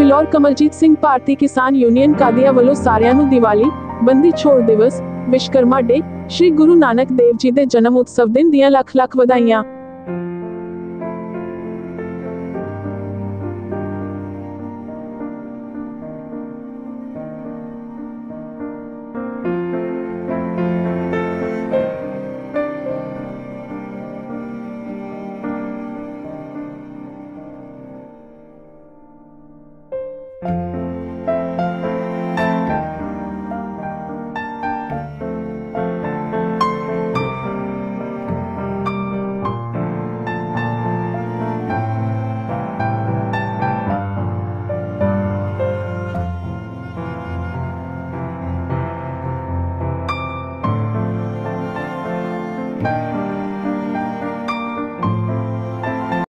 फिलौर कमलजीत सिंह भारती किसान यूनियन कादिया वालों सारिਆਂ ਨੂੰ ਦੀਵਾਲੀ, ਬੰਦੀ ਛੋੜ ਦਿਵਸ, ਵਿਸ਼ਕਰਮਾ ਡੇ, श्री गुरु नानक देव जी ਦੇ जन्म उत्सव दिन ਦੀਆਂ ਲੱਖ-ਲੱਖ ਵਧਾਈਆਂ।